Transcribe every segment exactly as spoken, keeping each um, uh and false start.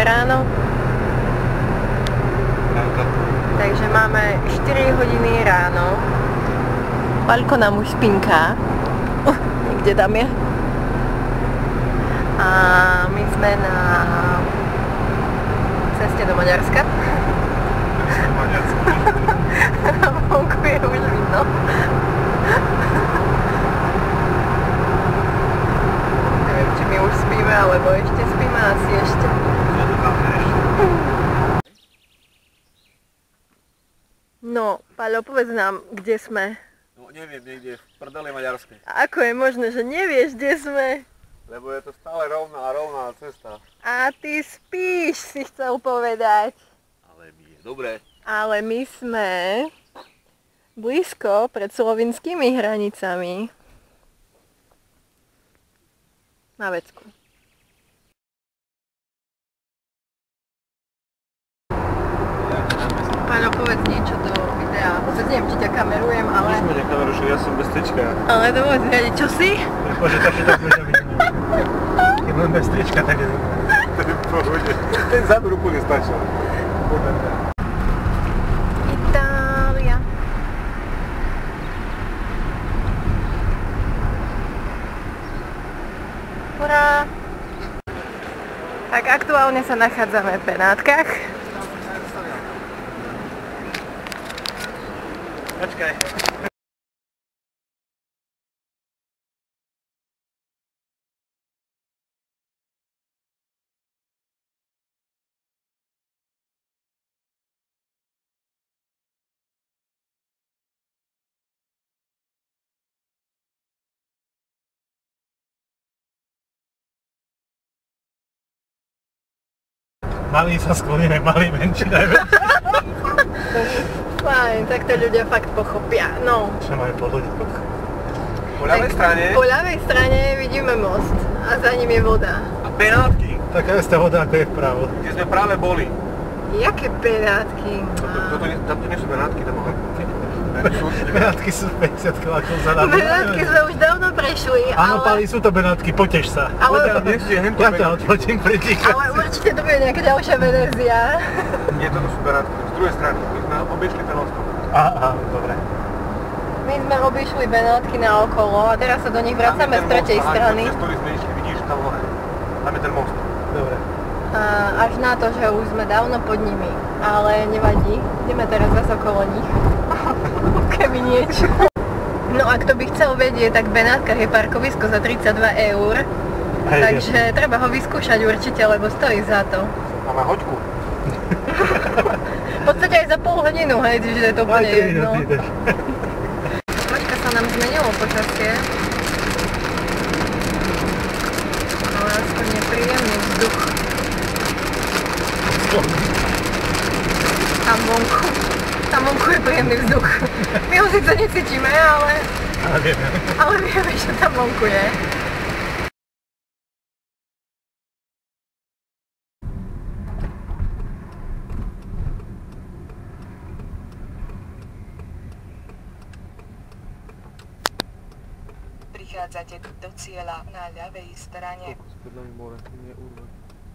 ráno. Takže máme štyri hodiny ráno. Paľko nám už spinká. Uh, niekde tam je. A my sme na ceste do Maďarska. Vonku je už vidno. Neviem, či my už spíme, alebo ešte spíme, asi ešte. No, Paľo, povedz nám, kde sme. No neviem, niekde v prdeli maďarskej. A ako je možné, že nevieš, kde sme? Lebo je to stále rovná a rovná cesta. A ty spíš, si chcel povedať. Ale mi je dobré. Ale my sme blízko pred slovinskými hranicami. Na Vecku. Paľo, povedz niečo do videa. Vôbec neviem, či ťa kamerujem, ale... Už ma nekameruš, ja som bez trička. Ale to vôbec vedieť, čo si? Bože, takže tak ťa vidím. Keď mám bez trička, tak je dobré. To je v pohode. Ten záber úplne stačil. Itália. Hurá! Tak aktuálne sa nachádzame v Benátkach. Počkaj. Malý sa skloníme, malý menší najväčší. Fajn, tak to ľudia fakt pochopia. No. Čo máme po ľuďoch? Po ľavej strane? Po ľavej strane vidíme most a za ním je voda. A Benátky. Taká istá voda, ako je vpravo. Kde sme práve boli. Jaké Benátky? Tam to nie sú Benátky, tam mohli. Benátky sú päťdesiat kilometrov za nami. Benátky sme už dávno prešli, ale... Áno, Pali, sú to Benátky, potež sa. Ale... Ja ťa odfotím pre ticho. Ale určite to bude nejaká ďalšia verzia. Nie, toto sú Benátky, z druhej strany. My sme obišli ten most. Aha, dobre. My sme obišli Benátky naokolo a teraz sa do nich vracame z tretej strany. Cez ktorý sme išli, vidíš tam hore. Tam je ten most. Dobre. A až na to, že už sme dávno pod nimi. Ale nevadí, ideme teraz zase okolo nich. Keby niečo. No a kto by chcel vedieť, tak v Benátkach je parkovisko za tridsaťdva eur. Aj, takže je. Treba ho vyskúšať určite, lebo stojí za to. Máme hoďku. V podstate aj za pol hodinu, hej, že je to úplne jedno. Troška sa nám zmenilo počasie. Ale aspoň je príjemný vzduch. Tam vonku. Tam vonku je príjemný vzduch. My ho síce necítime, ale... Ale vieme. Ale vieme, že tam vonku je. Prichádzate do cieľa na ľavej strane. Spred nami more, nie urva.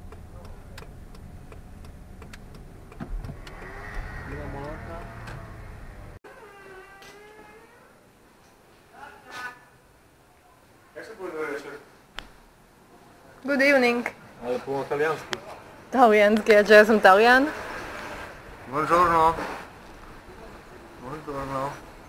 Jak sa povie dobrý večer? Good evening. Ale po taliansky. Taliansky, a čo ja som Talian? Buongiorno. Buongiorno.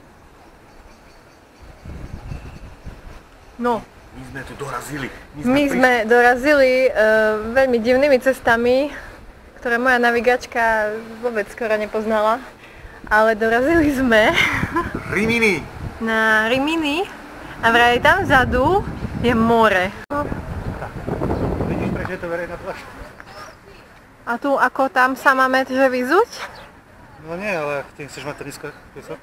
No. My sme tu dorazili. My sme, My sme dorazili uh, veľmi divnými cestami, ktoré moja navigačka vôbec skoro nepoznala. Ale dorazili sme Rimini. Na Rimini a vraj tam vzadu je more. Tak. Vidíš, prečo je to verejná pláž? A tu ako tam sa máme že vyzuť? No nie, ale ty chceš mať tenisko, piesok?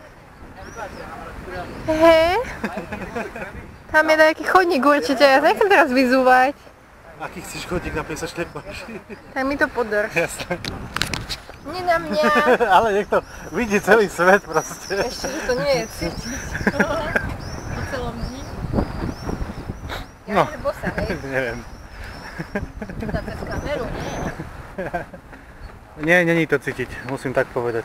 Hej. Tam je taký chodník určite, ja sa nechcem teraz vyzúvať. Aký chceš chodník na piesočnej pláži? Tak mi to podrž. Jasné. Nie na mňa. Ale nech to vidí celý svet proste. Ešte, že to nie je cítiť. Po celom dni. Ja No. je bosa, hej? Neviem. Tam cez kameru, nie? Nie, není to cítiť, musím tak povedať.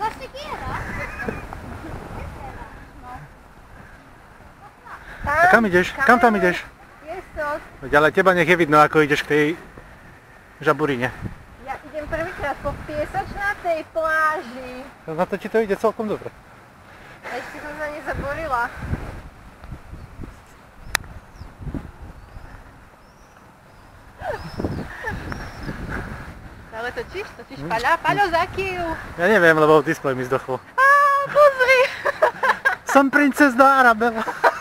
A kam ideš? Kam tam ideš? Veď ale teba nech je vidno, ako ideš k tej žaburine. Ja idem prvýkrát po piesočnatej pláži. Na to ti to ide celkom dobre. Ešte som sa nezaborila. Ale točíš? Točíš Paľa? Paľo, zakýv! Ja neviem, lebo displej mi zdochol. Á, pozri! Som princezna Arabela.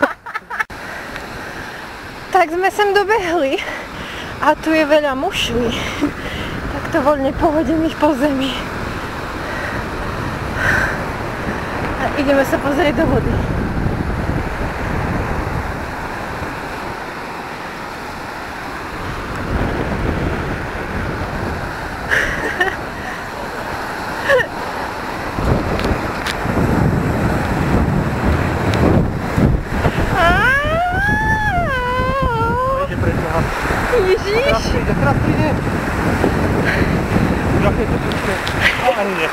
Tak sme sem dobehli. A tu je veľa mušlí. Takto voľne pohodených po zemi. A ideme sa pozrieť do vody. Ježiš! Teraz príde, teraz príde! Už aké to príde? Ani nie.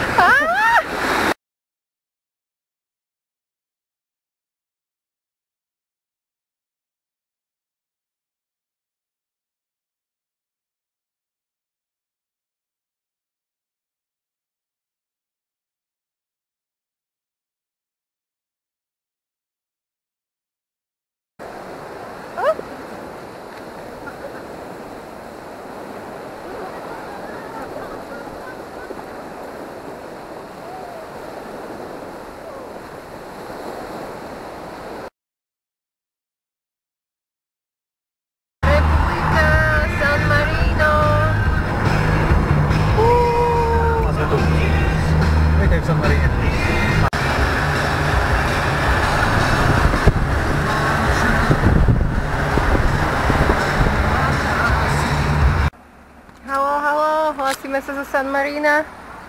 Hlasíme sa zo San Marina.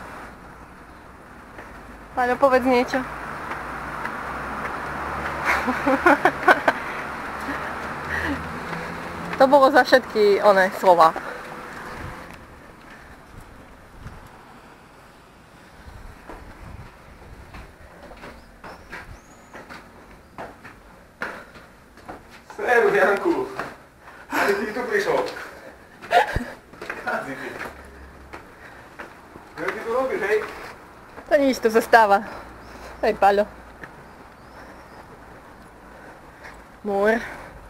Paľo, povedz niečo. To bolo za všetky oné slova. Servus, Janku. Ty si tu prišiel. Kázim. Čo ty tu robíš, hej? To nič, to sa stáva. Hej, Paľo. Múr.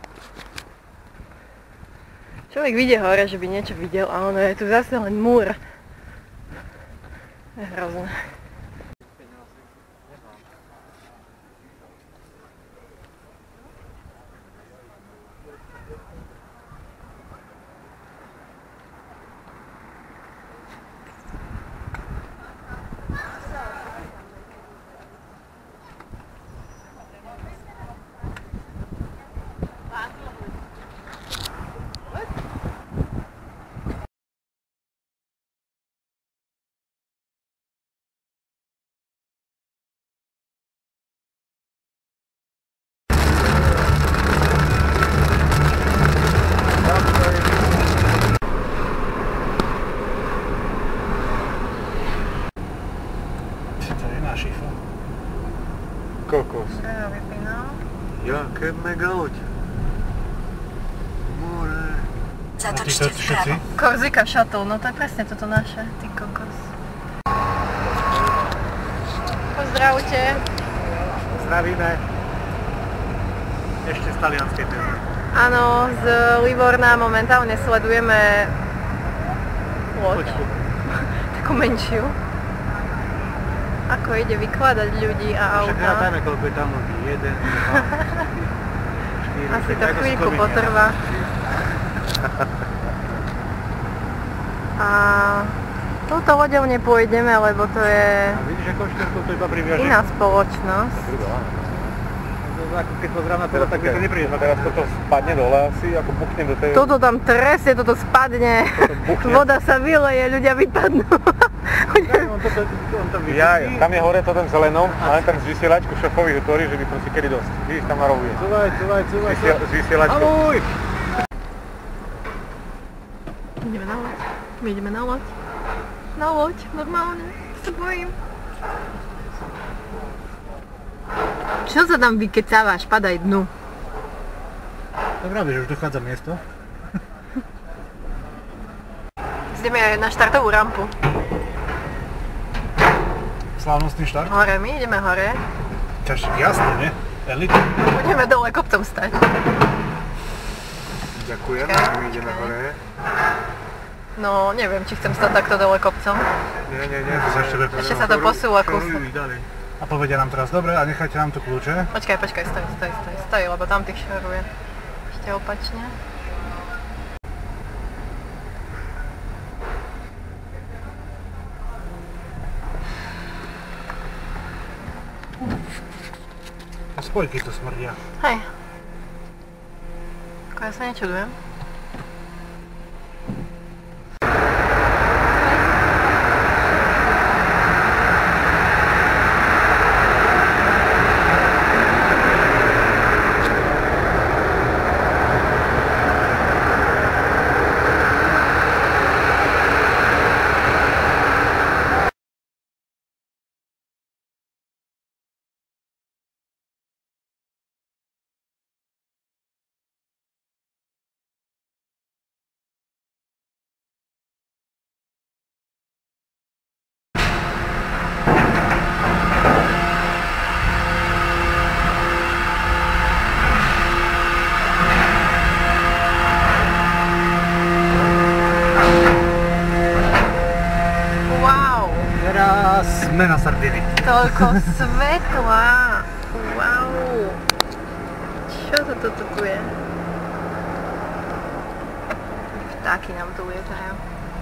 Človek vidie hore, že by niečo videl, a ono je tu zase len múr. Je hrozné. Kokos. Ja vypínal. Jaké mega loď. More. Zatočte vpravo. Korzika Shuttle, no to je presne toto naše, ty kokos. Pozdravte. Zdravíme. Ešte z talianskej firmy. Áno, z Livorna momentálne sledujeme loď. Takú menšiu. Ako ide vykladať ľudí a Však auta. rátajme, koľko je tam ľudí. Jeden, dva, štyri. Asi to chvíľku potrvá. A touto loďou nepôjdeme, lebo to je A vidíš, ako šťastko to iba priviaže? iná spoločnosť. Ako keď pozerám na teda, tak by to neprídeš. Teraz toto spadne dole asi, ako buchnem do tej... Toto tam tresie, toto spadne. buchne. Voda sa vyleje, ľudia vypadnú. On to, on to Ja, tam je hore to ten zelenom, máme tam z vysielačku šofovi hotorí, že by proste kedy dosť. Vidíš, tam narovuje. Cúvaj, cúvaj, cúvaj. Vysiel, z vysielačkou. Haluj! Ideme na loď. My ideme na loď. na loď, normálne. Sa bojím. Čo sa tam vykecávaš? Padaj dnu. To pravda, že už dochádza miesto. Ideme aj na štartovú rampu. Slávnostný štart? Hore, my ideme hore. Čaž jasne, ne? Elit. Budeme dole kopcom stať. Ďakujem, Počkaj, my ideme počkaj. hore. No, neviem, či chcem stať takto dole kopcom. Nie, nie, nie, to sa ešte Ešte sa to posúva kus. A povedia nám teraz, dobre, a nechajte nám tu kľúče. Počkaj, počkaj, stoj, stoj, stoj, stoj, lebo tam tých šoruje. Ešte opačne. Spojky to smrdia. Hej. Ako ja sa nečudujem. Sme na Sardinii. Toľko svetla! Wow! Čo to toto tu je? Vtáky nám tu lietajú.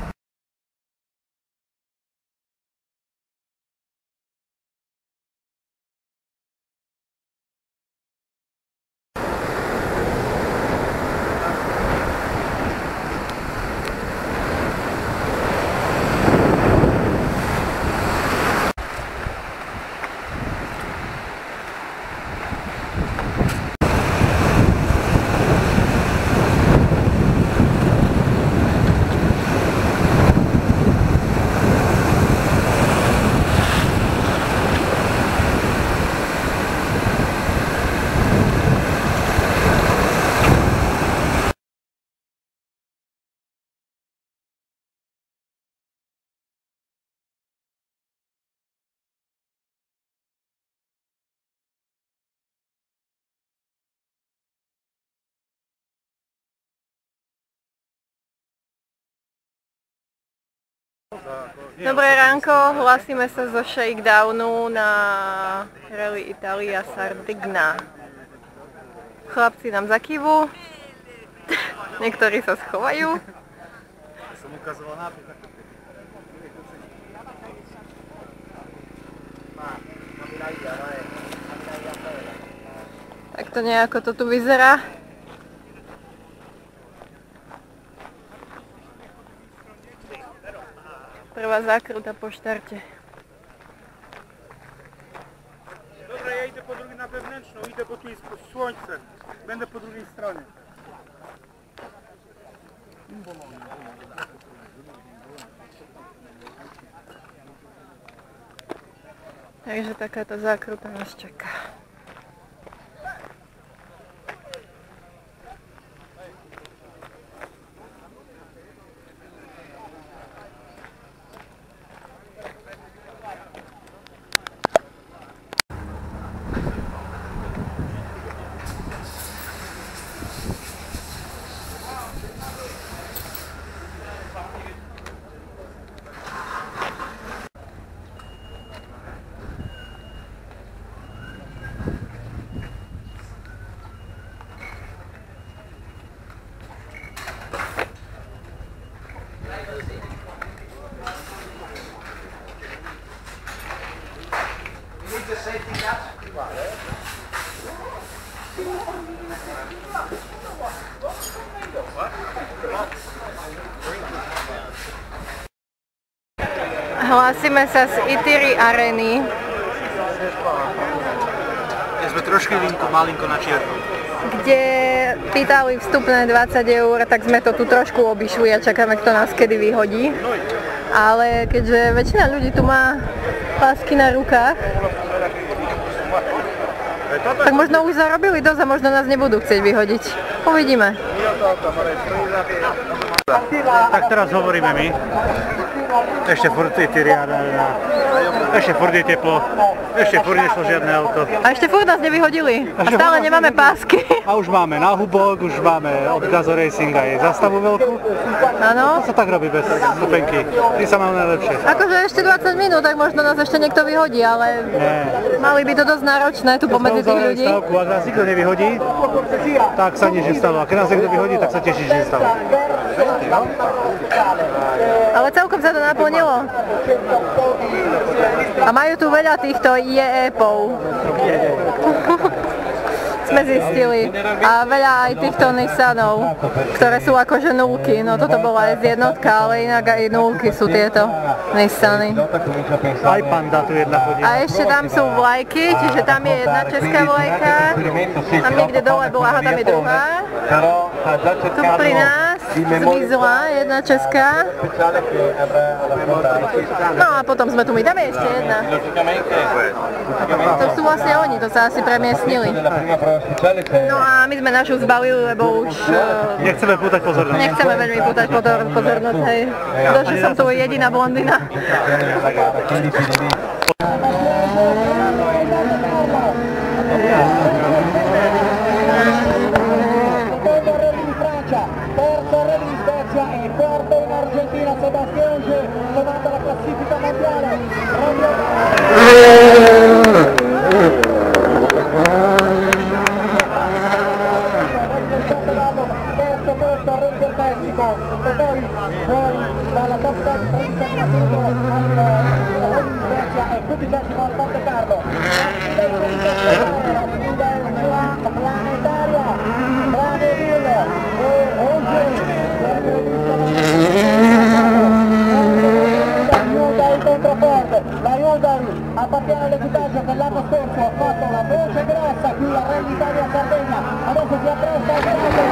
Dobré ránko, hlasíme sa zo shakedownu na Rally Italia Sardegna. Chlapci nám zakývu, niektorí sa schovajú. Som ukazoval nápis. Tak to nejako to tu vyzerá. Prvá zákruta po štarte. Dobra, ja idę po drugiej na wewnętrzną, idę, bo tu jest słońce. Będę po drugiej stronie. Takže takáto zákruta nás čaká. Hlásime sa z Itiri Areny. Ja sme trošky linko, malinko na čierno. Kde pýtali vstupné dvadsať eur, tak sme to tu trošku obišli a čakáme, kto nás kedy vyhodí. ale keďže väčšina ľudí tu má pásky na rukách, tak možno už zarobili dosť a možno nás nebudú chcieť vyhodiť. Uvidíme. Tak teraz hovoríme my. Ešte furt je Tyriana, ešte furt je teplo, ešte furt nešlo žiadne auto. A ešte furt nás nevyhodili. A stále nemáme pásky. A už máme náhubok, už máme od Gazo Racing aj zastavu veľkú. Áno. To sa tak robí bez stupenky. Ty sa mám najlepšie. Akože ešte dvadsať minút, tak možno nás ešte niekto vyhodí, ale Nie. mali by to dosť náročné tu pomedzi tých ľudí. Stavku, ak nás nikto nevyhodí, tak sa nič nestalo. A keď nás niekto vyhodí, tak sa teší, že nestalo. Ale celkom sa to naplnilo. A majú tu veľa týchto J E-pov. Sme zistili. A veľa aj týchto Nissanov, ktoré sú akože nulky. No toto bola S jednotka, ale inak aj nulky sú tieto Nissany. Aj Panda tu jedna chodí. A ešte tam sú vlajky, čiže tam je jedna česká vlajka. Tam niekde dole bola, aha, tam je druhá. Tu pri nás zmizla jedna česká. No a potom sme tu my, tam je ešte jedna. To sú vlastne oni, to sa asi premiestnili. No a my sme našu zbalili, lebo už... Nechceme pútať pozornosť. Nechceme veľmi pútať pozornosť, hej. To, že som tu jediná blondina. Appartiene all'equipaggio che l'anno scorso ha fatto una voce grossa qui a Rally Italia Sardegna, adesso si appresta a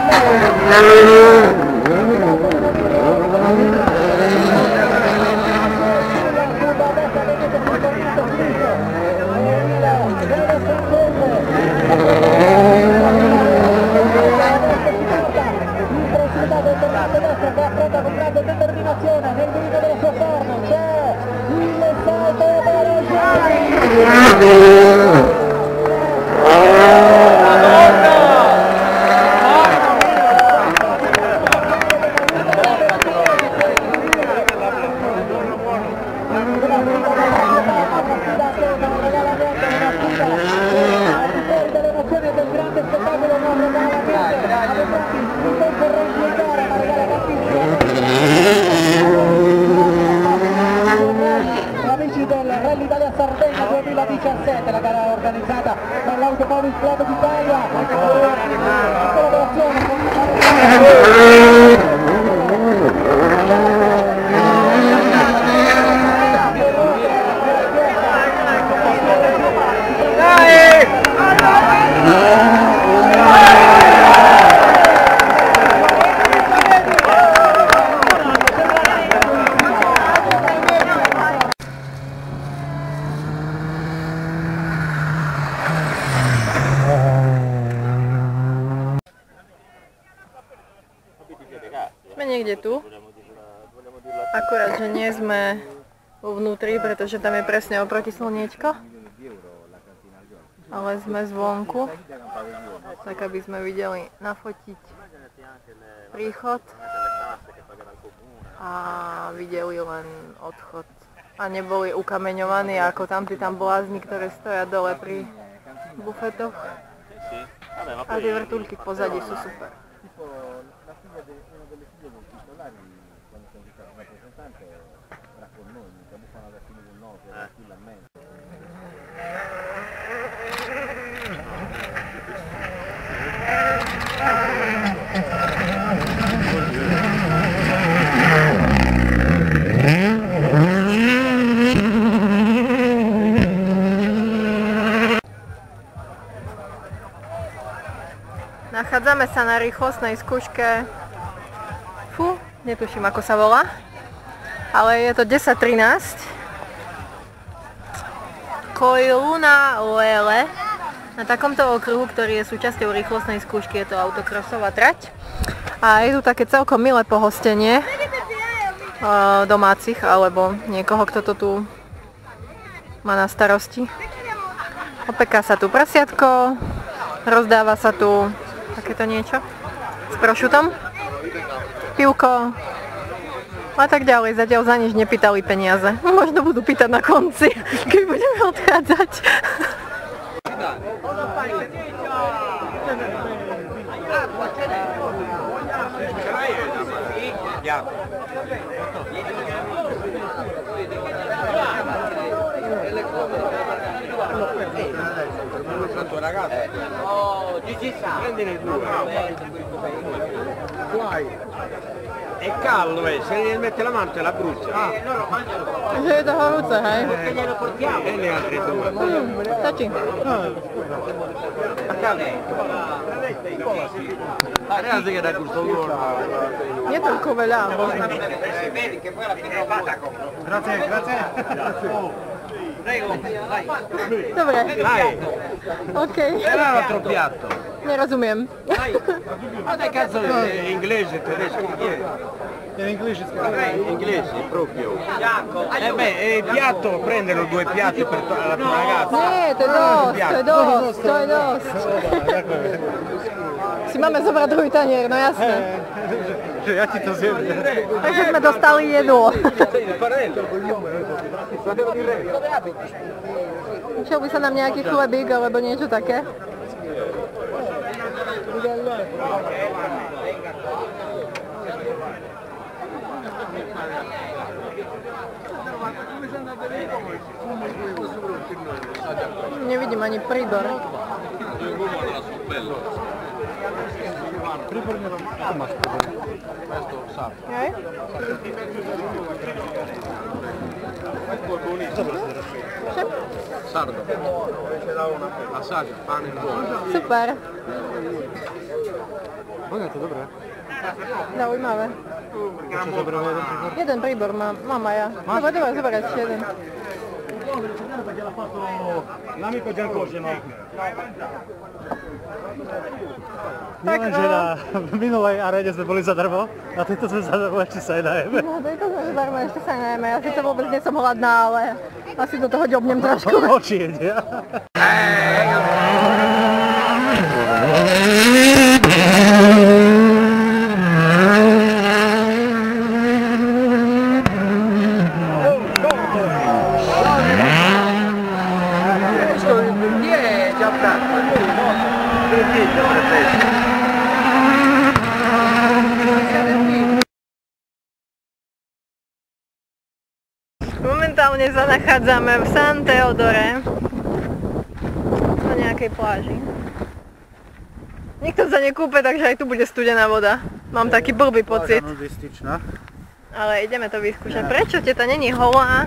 affronta con grande determinazione nel diritto della sua forma, c'è il salto duemiladiciassette, la gara organizzata dall'Automobile Club d'Italia in collaborazione con niekde tu. Akurát, že nie sme vo vnútri, pretože tam je presne oproti slniečko. Ale sme zvonku, tak aby sme videli nafotiť príchod a videli len odchod. A neboli ukameňovaní ako tamtí tam blázni, ktoré stoja dole pri bufetoch. A tie vrtuľky v pozadí sú super. Nachádzame sa na rýchlostnej skúške, fú, netuším ako sa volá, ale je to desať trinásť. Koiluna Lele. Na takomto okruhu, ktorý je súčasťou rýchlostnej skúšky, je to autokrosová trať. A je tu také celkom milé pohostenie domácich alebo niekoho, kto to tu má na starosti. Opeká sa tu prasiatko, rozdáva sa tu takéto niečo s prošutom, pivko a tak ďalej. Zatiaľ za nič nepýtali peniaze. Možno budú pýtať na konci, keď budeme odchádzať. È caldo, eh. Se gli mette la mano te la brucia. Ah. Že je to horúce, hej? E le altre due. Mm, stačí. A caldo. Ragazzi che da gusto loro. Nie toľko veľa. Vedi che poi alla fine va da compro. Grazie, grazie. Prego, dai. Dobre. Dai. OK. Era un altro piatto. Nerozumiem. Dai. Ma dai cazzo è inglese, tedesco, chi è? In English is Inglesi proprio. Eh beh, eh, piatto, prendono due piatti per la tua ragazza. Nie, to je dosť, to je dosť, to je dosť. Si máme zobrať druhý tanier, no jasné. Že ja ti to zjem. Takže sme dostali jedlo. Išiel by sa nám nejaký chlebík alebo niečo také? Nevidím ani príbor. Príbor nemám. To máš príbor. Hej? Sardo. Assaggia, pane buono. Super. Vonia to dobré. Zaujímavé. Čo zoberme jeden príbor? Jeden príbor mám, mám aj ja. Dobre, dobre, zoberať si jeden. L'amico Giancoso, no? Nielen, že na minulej arene sme boli zadarmo, a tejto sme zadarmo ešte sa aj najeme. No, tejto sme zadarmo ešte sa aj najeme. Ja sice vôbec nie som hladná, ale asi do toho ďobnem trošku. Oči jedia. Momentálne sa nachádzame v San Teodore na nejakej pláži. Nikto sa nekúpe, takže aj tu bude studená voda. Mám taký blbý pocit. Ale ideme to vyskúšať. Prečo teta není holá?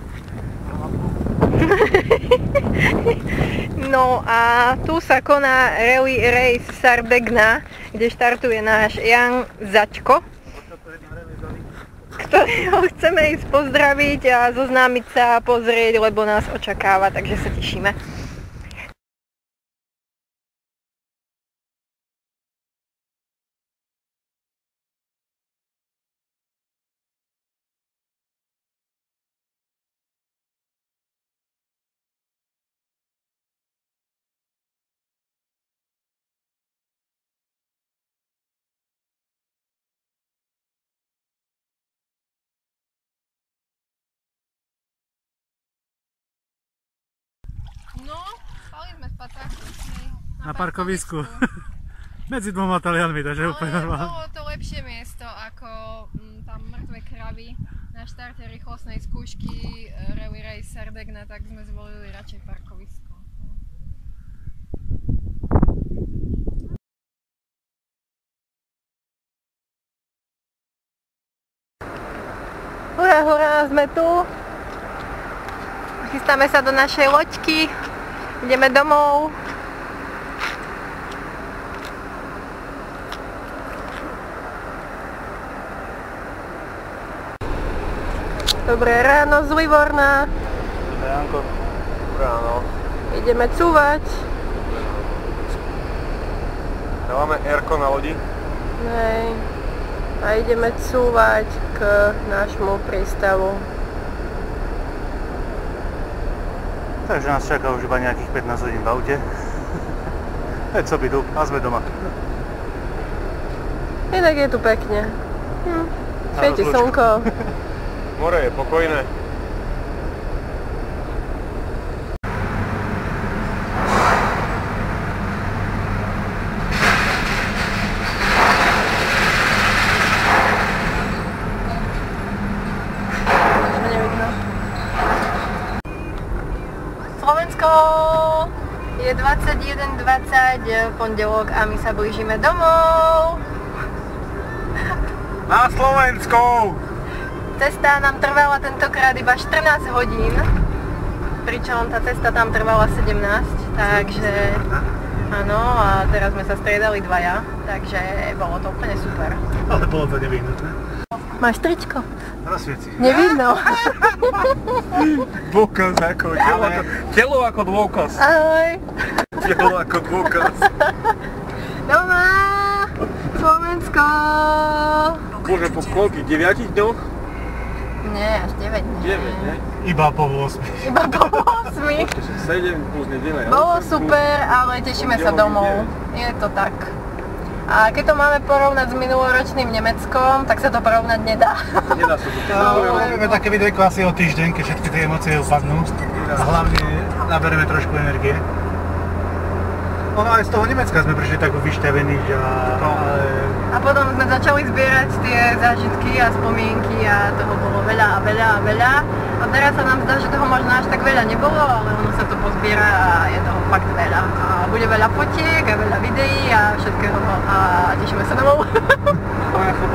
No a tu sa koná Rally Race Sardegna, kde štartuje náš Jan Začko, ktorého chceme ísť pozdraviť a zoznámiť sa a pozrieť, lebo nás očakáva, takže sa tešíme. No, spali sme v Patráku. Na parkovisku. Medzi dvoma Talianmi, takže úplne normálne. Ale bolo to lepšie miesto ako m, tam mŕtve kravy na štarte rýchlostnej skúšky Rally Race Sardegna, tak sme zvolili radšej parkovisko. Hurá, hurá, sme tu. Chystáme sa do našej loďky. Ideme domov. Dobré ráno z Livorna. Dobré ránko. Ráno. Ideme cúvať. Dávame erko na lodi. Hej. A ideme cúvať k nášmu prístavu. Takže nás čaká už iba nejakých pätnásť hodín v aute. Veď co by tu, a sme doma. Inak je tu pekne. Hm. Svieti slnko. More je pokojné. Slovensko! Je dvadsaťjeden dvadsať, pondelok a my sa blížime domov. Na Slovensku! Cesta nám trvala tentokrát iba štrnásť hodín, pričom tá cesta tam trvala sedemnásť, takže áno, a teraz sme sa striedali dvaja, takže bolo to úplne super. Ale bolo to nevyhnutné. Máš tričko? Rozsvieci. Nevidno. Dôkaz ako telo, ako, telo ako dôkaz. Ahoj. Telo ako dôkaz. Doma! Slovensko! Bože, po koľkých? deviatich dňoch? Nie, až deväť dní. deväť, ne? Iba po ôsmich. Iba po ôsmich. sedem plus nedeľa. Bolo super, ale tešíme sa domov. Je to tak. A keď to máme porovnať s minuloročným Nemeckom, tak sa to porovnať nedá. Nedá sa to. Urobíme také videjko asi o týždeň, keď všetky tie emócie upadnú. A hlavne naberieme trošku energie. No aj z toho Nemecka sme prišli tak vyšťavení, že ale... A potom sme začali zbierať tie zážitky a spomienky a toho bolo veľa a veľa a veľa. A teraz sa nám zdá, že toho možno až tak veľa nebolo, ale ono sa to pozbiera a je toho fakt veľa. A bude veľa fotiek a veľa videí a všetkého a tešíme sa domov. Moja